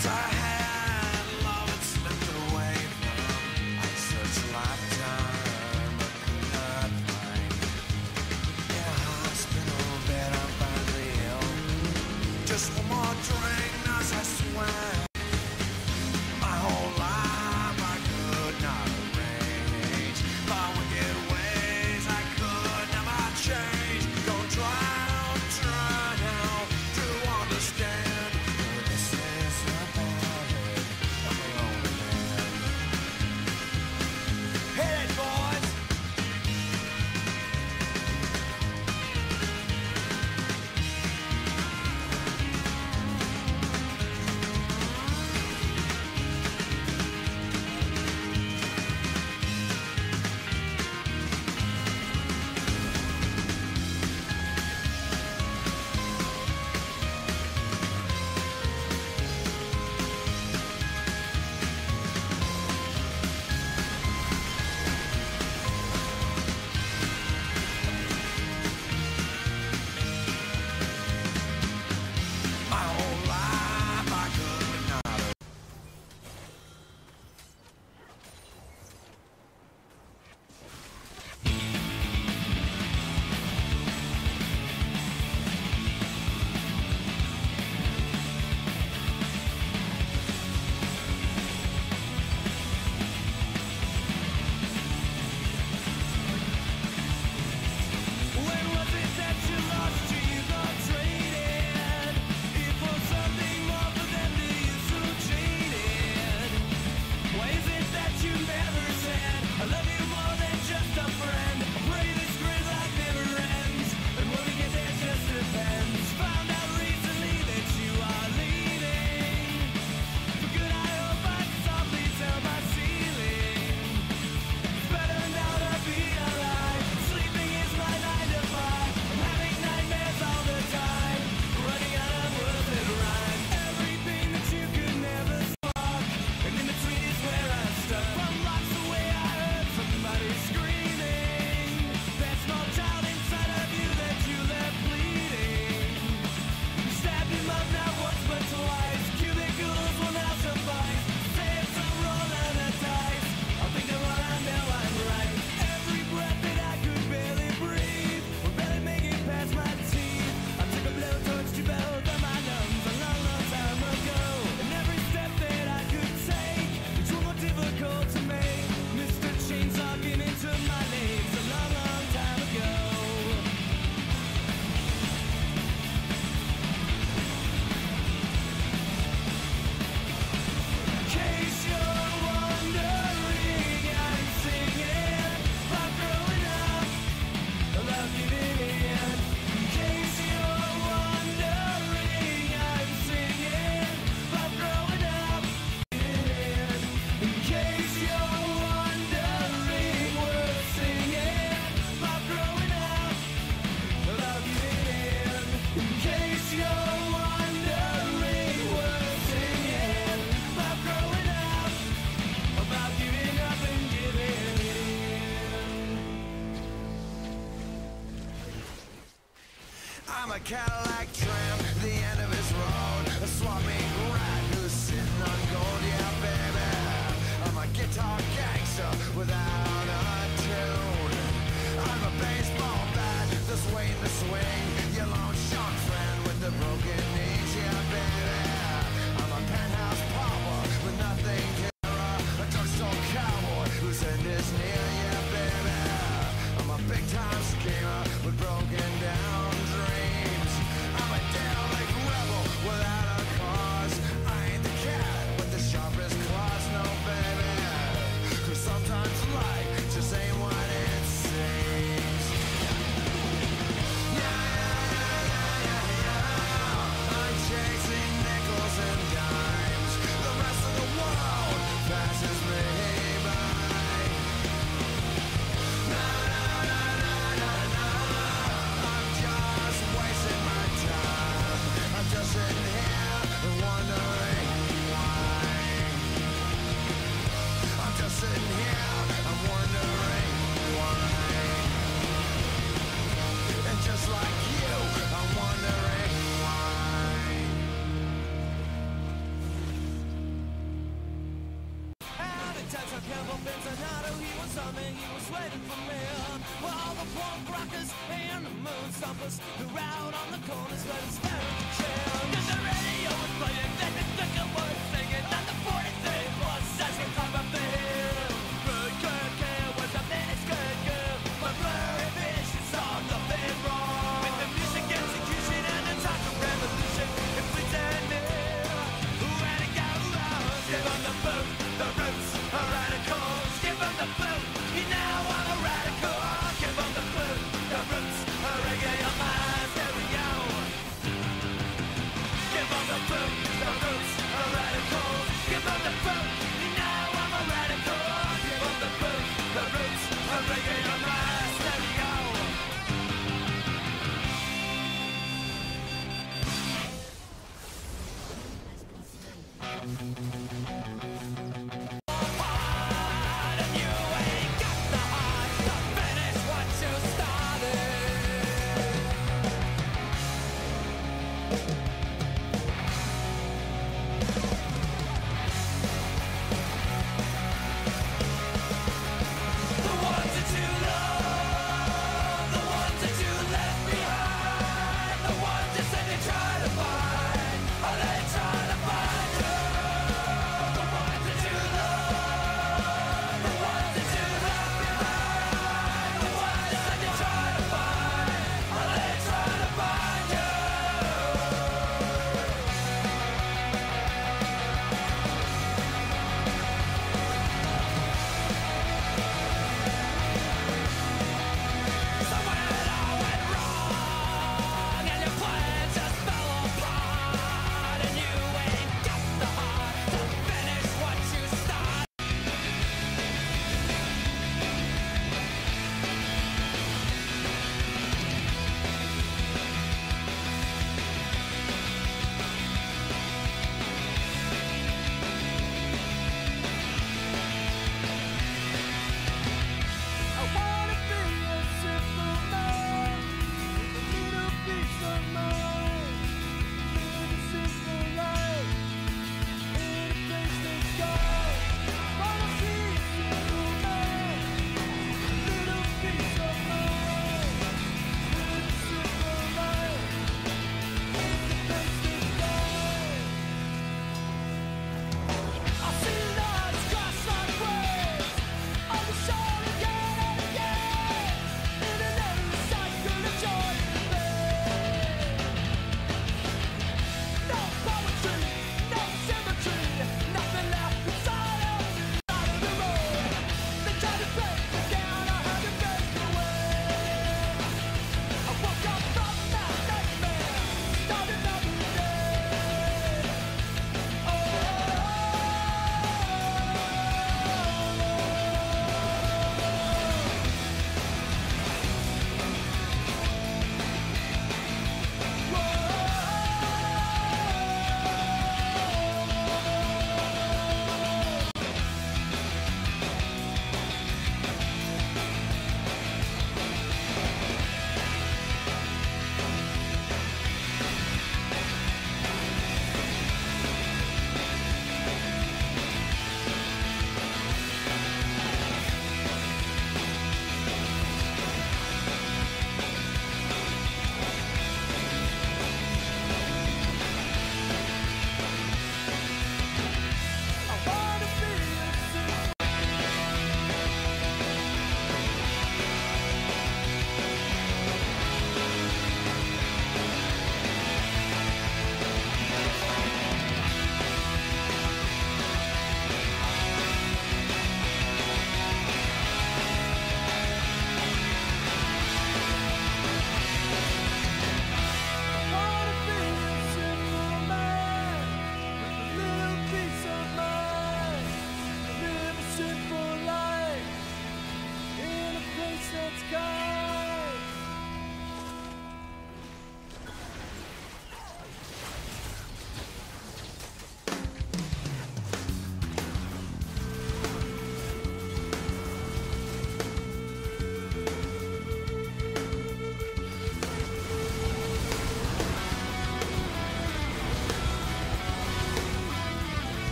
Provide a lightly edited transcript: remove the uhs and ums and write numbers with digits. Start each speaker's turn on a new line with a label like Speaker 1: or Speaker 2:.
Speaker 1: I'm a Cadillac tramp, the end of his road, a swapping rat who's sitting on gold, yeah baby. I'm a guitar gangster without a tune. I'm a baseball bat that's waiting to swing, your lone shot friend with the broken knees, yeah baby. I'm a penthouse pauper with nothing to a drugstore cowboy whose end is near, yeah baby. I'm a big time schemer with broken down dreams. I'm a derelict rebel without a
Speaker 2: Campbell Benzonato, he was on me, he was waiting for me. Well, all the punk rockers and the moon stompers who were out on the corners where they stared at the chair. Cause the radio was playing, then the ticker was singing, and the 43 was as we climb up the hill. Good girl was a miniskirt girl, my blurry vision saw nothing wrong. With the music execution and the talk of revolution, it pretend me. Where to go? Give on the boot, the roots are radicals. Give on the boot, you know I'm a radical. Give on the boot, the roots are reggae on my stereo. Give on the boot, the roots are radicals. Give on the boot, you know I'm a radical. Give on the boot, the roots are reggae on my stereo.